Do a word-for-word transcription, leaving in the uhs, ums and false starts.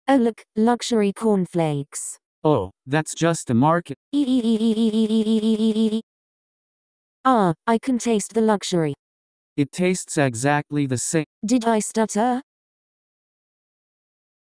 Oh look, luxury cornflakes. Oh, that's just a market. Ah, I can taste the luxury. It tastes exactly the same. Did I stutter?